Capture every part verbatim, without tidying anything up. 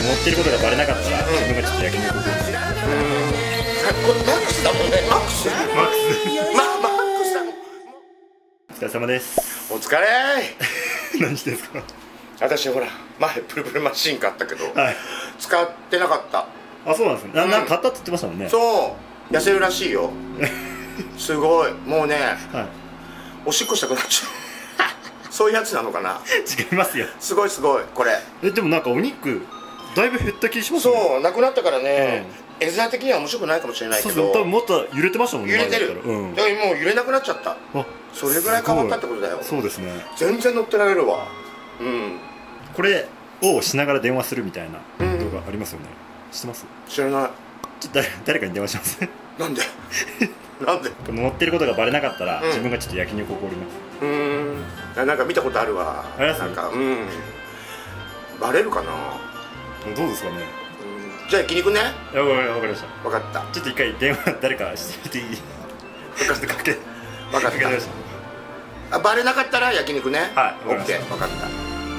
乗ってることがバレなかったら、自分がちょっと焼肉を。 うん、これマックスだもんね。マックス。 マックス。 ま、マックスだもん。 お疲れ様です。 お疲れー。 何してんすか。 私ほら前プルプルマシン買ったけど、 はい、 使ってなかった。 あ、そうなんですね。な、なんか買ったって言ってましたもんね。 そう痩せるらしいよ。すごい、もうね、はい、おしっこしたくなっちゃう。そういうやつなのかな。 違いますよ。 すごいすごいこれ。 え、でもなんかお肉だいぶ減った気しますね。 そう、なくなったからね、うん、絵面的には面白くないかもしれないけど、 そうそう、多分もっと揺れてましたもんね。 揺れてる、うん、だからもう揺れなくなっちゃった。あ、それぐらい変わったってことだよ。 そうですね。 全然乗ってられるわ。うん、これをしながら電話するみたいな動画ありますよね、うん、知ってます？ 知らない。 ちょっと誰、誰かに電話します。 なんでなんで乗ってることがバレなかったら、うん、自分がちょっと焼肉をおごります。 うーん、なんか見たことあるわ。 あります？ なんか、うん、バレるかな。 どうですかね。 うん、じゃあ焼肉ね。 いや、わかりました。 分かった。 ちょっと一回電話誰かしていい？ 分かった。 かけ分かった。あ、バレなかったら焼肉ね。 はい、 オッケー、分かった。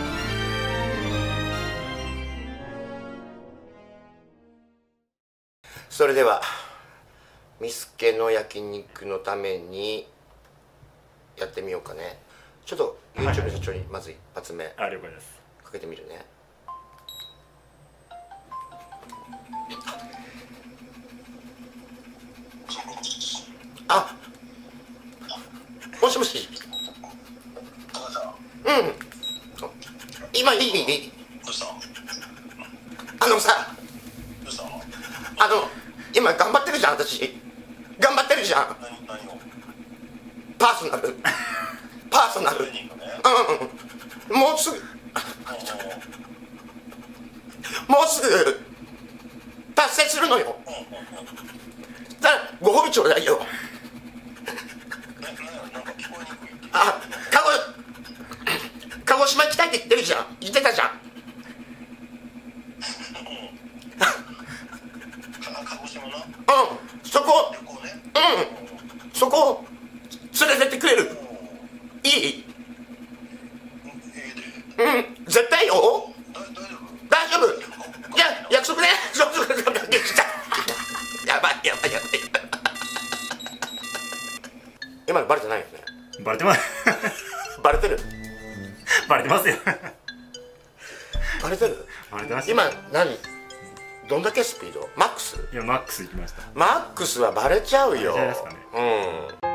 それではミスケの焼肉のためにやってみようかね。ちょっと YouTube 社長にまず一発目あ、了解です。 かけてみるね。あ、もしもし。うん、今いい？ どうした？ あのさ、 どうした？ あの今頑張ってるじゃん。私頑張ってるじゃん。 何、何を？ パーソナルパーソナル、 トレーニングね。 うん、もうすぐもうすぐ達成するのよ。だからご褒美ちょうだいよ。あ、鹿児鹿児島行きたいって言ってるじゃん。言ってたじゃん。 鹿児島な。 うん、そこ、 旅行ね。 うん、そこ連れてってくれる？いい？うん、絶対よ。大丈夫。じゃあ約束ね。やばいやばいやばい。今のバレてないよね。 バレてます。 バレてる。 バレてますよ。 バレてる。 バレてます。 今何？どんだけスピード？マックス？ いや、マックス行きました。 マックスはバレちゃうよ。 バレちゃいますかね。 うん。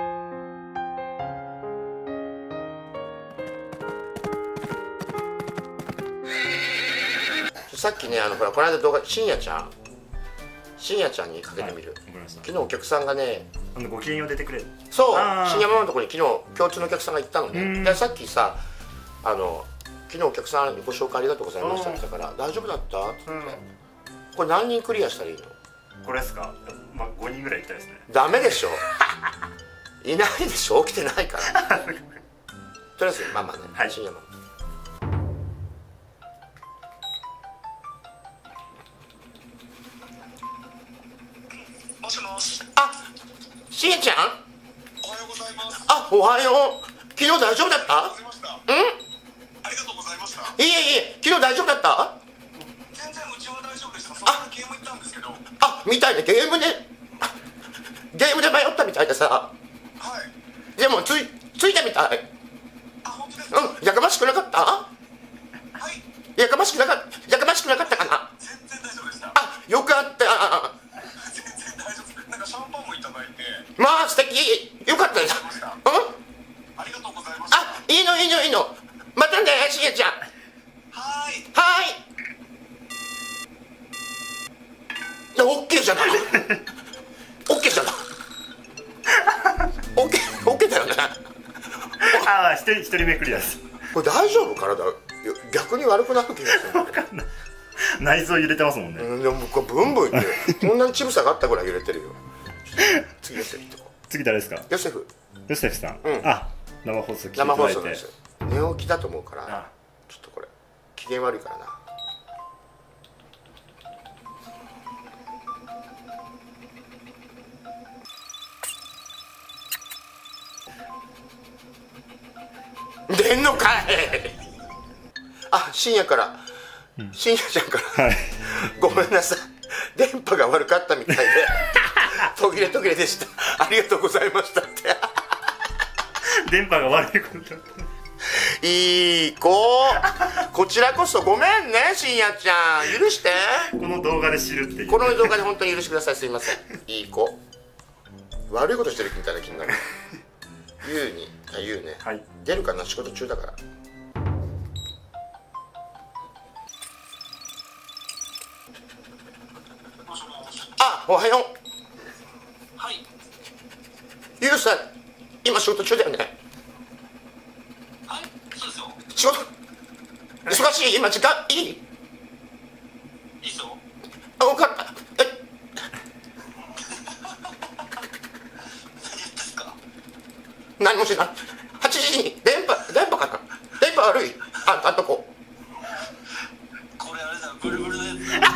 さっきね、あのほらこの間動画、深夜ちゃん深夜ちゃんにかけてみる、はい、昨日お客さんがね、 あのご機嫌よう出てくれる。 そう、深夜ママのところに昨日共通のお客さんが行ったのね。でさっきさ、あの昨日お客さんにご紹介ありがとうございましたって言ったから、大丈夫だったって言って、うん、これ何人クリアしたらいいの？ これですか？まあごにんぐらい行きたいですね。 ダメでしょ。いないでしょ、起きてないから。とりあえずママね、はい、深夜ママ。 もしもし。 あ、しんちゃん。 おはようございます。 あ、おはよう。昨日大丈夫だった？うん？ ありがとうございました。 いえいえ、昨日大丈夫だった？ 全然うちは大丈夫でした。そのゲーム行ったんですけど。 あ、みたいね、ゲームでゲームで迷ったみたいでさ。 はい。 でもついついたみたい。 あ、本当ですか？ うん、やかましくなかった？ はい。 やかましくなかったやかましくなかったかな？ 全然大丈夫でした。 あ、よかった。 全然大丈夫です。なんかシャンパンもいただいて。 まあ素敵。よかったです。うん？ ありがとうございました。 あ、いいのいいのいいの。またね、しげちゃん。 はーい。 はーい。いや、オッケーじゃない。オッケーじゃない。オッケー、オッケーだよね。 ああ、一人一人目クリアです。 これ大丈夫？体逆に悪くなる気がする。 分かんない。内臓揺れてますもんね。 うん、でもこれブンブンってこんなに乳房があったぐらい揺れてるよ。次ヨセフ行ってこう。 次誰ですか？ ヨセフ。 ヨセフさん。 うん、 あ、生放送聞いていた生だいて。 放送です。寝起きだと思うからちょっとこれ機嫌悪いからな。出んのかい。あ、深夜から深夜ちゃんからはい 「ごめんなさい電波が悪かったみたいで途切れ途切れでしたありがとうございました」って電波が悪いことだっいい子こちらこそごめんね深夜ちゃん許してたこの動画で知るっていうこの動画で本当に許してくださいすいませんいい子悪いことしてるみたいな気になるゆうにあゆうね、 はい、 出るかな仕事中だからあおはようはいゆうさん今仕事中だよねはいそうですよ仕事忙しい今時間いいいいっすよあ分かったえ何ですか何もしないはちじに電波電波かな電波悪いああんとここれあれだブルブルのやつバレた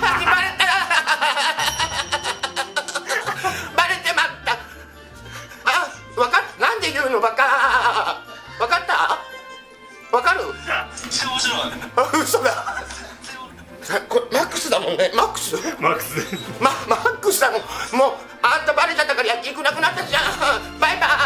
バレてまったあ分かっなんで言うのバカ分かった分かるめっちゃ面白いあ嘘ださこれマックスだもんねマックスマックスママックスだもんもうあんたバレちゃったから焼き肉なくなったじゃんバイバイ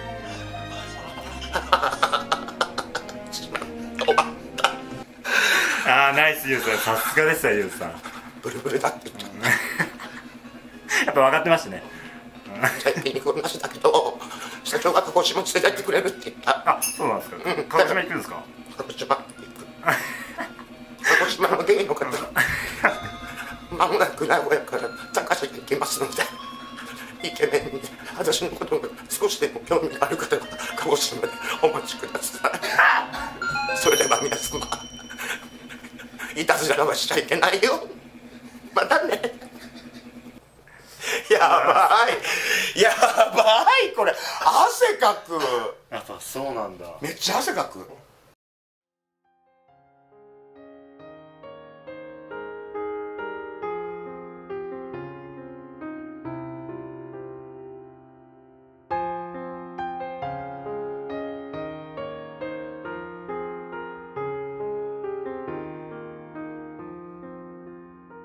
おばああナイスユウさんさすがでしたユウさんブルブルだって言っやっぱ分かってましたねた焼き肉同じだけど社長が鹿児島連れてってくれるって言ったあそうなんですか、うん、鹿児島行くんですか鹿児島行く鹿児島の芸の方まもなく名古屋から高橋に行きますのでイケメンに私のことが少しでも興味がある方は鹿児島でお待ちくださいそれでは皆様いたずらはしちゃいけないよまたねやばいやばいこれ汗かくやっぱそうなんだめっちゃ汗かく